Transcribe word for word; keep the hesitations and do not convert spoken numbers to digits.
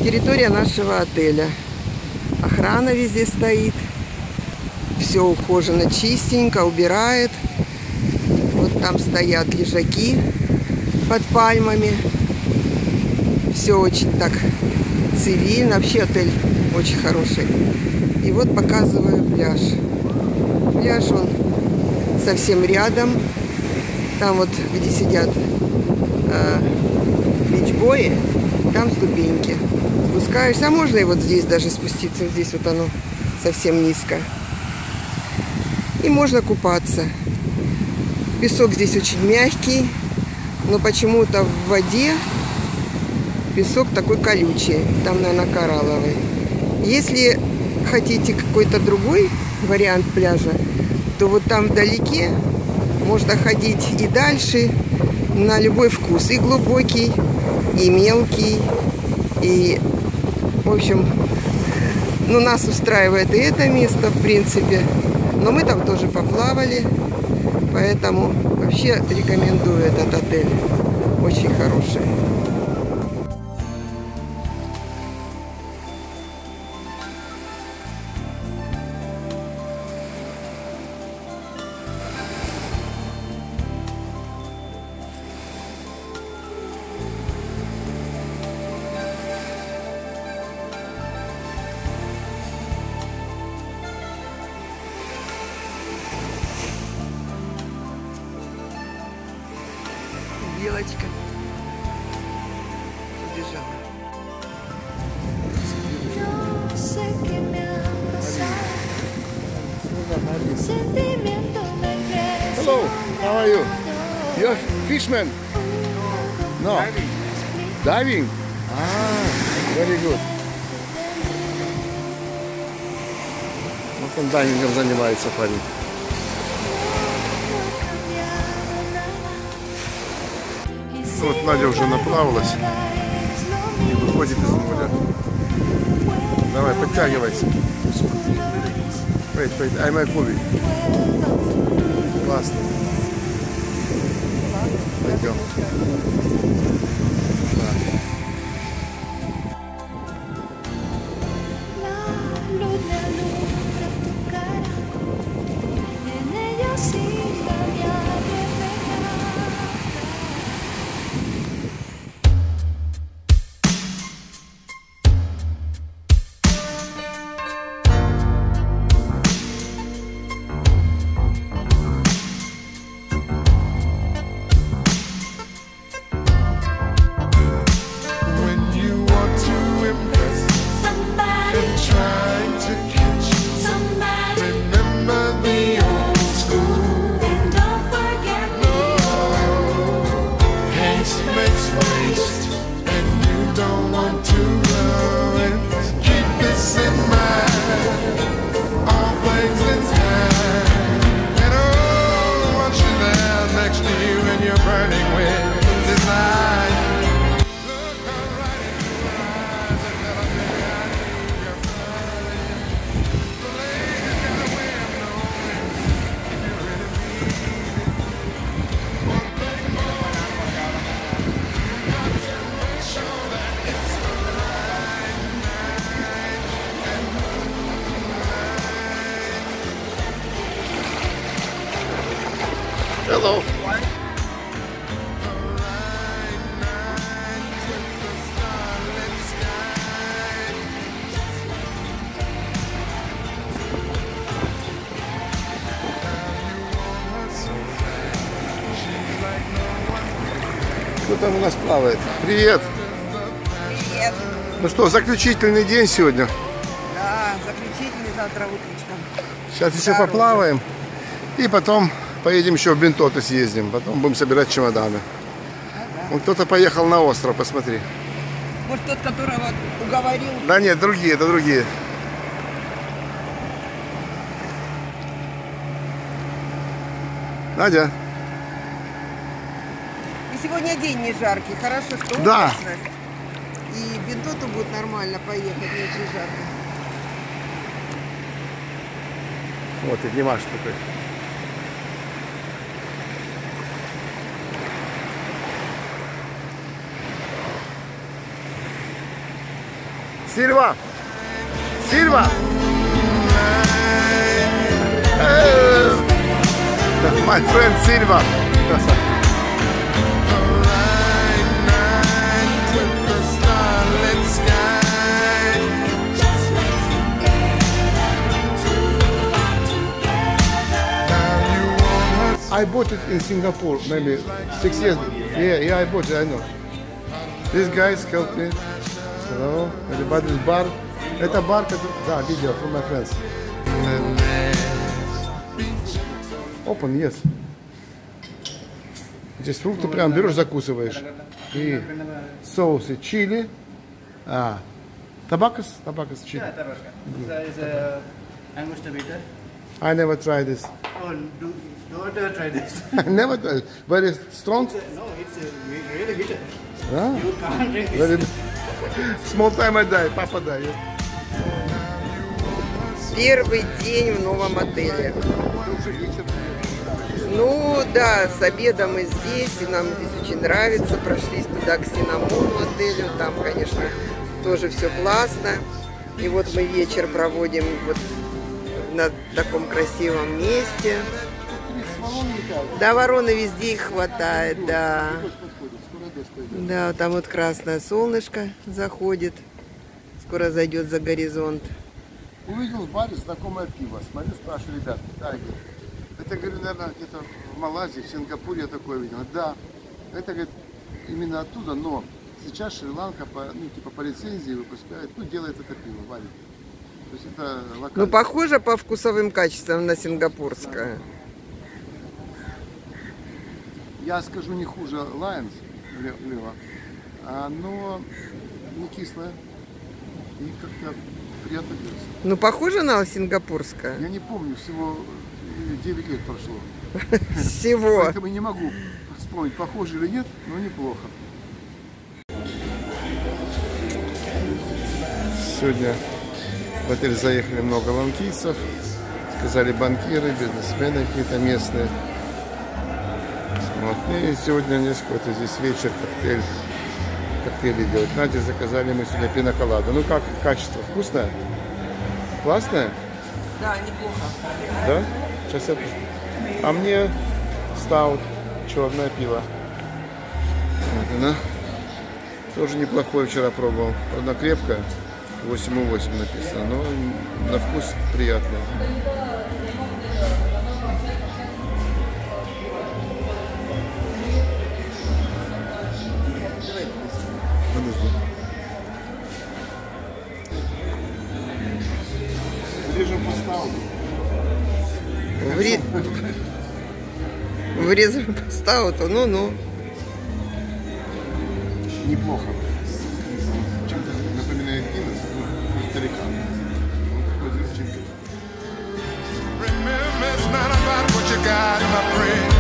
территория нашего отеля. Охрана везде стоит. Все ухожено, чистенько, убирает. Вот там стоят лежаки под пальмами. Все очень так цивильно. Вообще отель очень хороший. И вот показываю пляж. Пляж, он совсем рядом. Там вот, где сидят э, бичбои, там ступеньки. Спускаешься, а можно и вот здесь даже спуститься. Здесь вот оно совсем низко. И можно купаться. Песок здесь очень мягкий, но почему-то в воде песок такой колючий. Там, наверное, коралловый. Если хотите какой-то другой вариант пляжа, то вот там вдалеке можно ходить и дальше на любой вкус. И глубокий, и мелкий, и, в общем, ну, нас устраивает и это место, в принципе. Но мы там тоже поплавали, поэтому вообще рекомендую этот отель. Очень хороший. Белочка убежала. Hello, how are you? You're a fishman? No. Diving. Diving? Ah, very good. Вот он дайвингом занимается, парень. Вот Надя уже наплавалась и выходит из моря. Давай, подтягивайся. Wait, wait, I might move it. Классно. Пойдем. Да. Hello. Кто там у нас плавает? Привет. Привет. Ну что, заключительный день сегодня. Да, заключительный, завтра выключка. Сейчас еще поплаваем. И потом поедем еще в Бентото съездим. Потом будем собирать чемоданы. Ага. Вон кто-то поехал на остров, посмотри. Может, тот, которого уговорил? Да нет, другие, это другие. Надя. И сегодня день не жаркий, хорошо, что Да. облачность. И в Бентото будет нормально поехать, не очень жарко. Вот и Димаш такой. Сильва! Сильва! My friend Silva. I bought it in Singapore maybe six years. Yeah, yeah, I bought it. I know. These guys helped me. Hello, everybody's bar. Это бар, который... Да, видео from my friends. Open, yes. Здесь фрукты прям берешь, закусываешь. И соусы чили. А, табакос? Табакос чили. Yeah, tabasco. This is a Angostura bitter. I never tried this. Oh, do, don't uh, try this. I never tried. Very strong? It's a, no, it's a really bitter. Ah, You can't drink this. very... Small time I die. Папа дай. Первый день в новом отеле. Ну да, с обедом мы здесь, и нам здесь очень нравится. Прошлись туда к Синнамону отелю, там, конечно, тоже все классно. И вот мы вечер проводим вот на таком красивом месте. Да, вороны везде их хватает, да. Да, там вот красное солнышко заходит. Скоро зайдет за горизонт. Увидел в баре знакомое пиво. Смотрю, спрашиваю, ребят, да, говорит, это, говорю, наверное, где-то в Малайзии, в Сингапуре я такое видел. Да, это, говорит, именно оттуда, но сейчас Шри-Ланка, по, ну, типа, по лицензии выпускает, ну, делает это пиво, варит. То есть это локально. Ну, похоже по вкусовым качествам на сингапурское. Я скажу, не хуже Lions, Лева, но не кислое и как-то приятно пьется. Ну, похоже на сингапурское. Я не помню, всего девять лет прошло. Всего. Поэтому не могу вспомнить, похоже или нет, но неплохо. Сегодня в отель заехали много ланкийцев, сказали банкиры, бизнесмены какие-то местные. Вот. И сегодня несколько, вот здесь вечер, коктейль, коктейли делать. Надя, заказали мы сегодня пиноколаду. Ну как, качество вкусное? Классное? Да, неплохо. Да? Сейчас это... А мне стаут, черное пиво. Вот она. Тоже неплохое, вчера пробовал. Правда, крепкое. восемь и восемь написано, но на вкус приятное. Подожди. Режем по стауту. Вре... Врезали по стауту, ну-ну. Неплохо. Чем-то напоминает Гиннес, ну, старика. Вот такой зерчинка. Remember, it's not about what you got, my friend.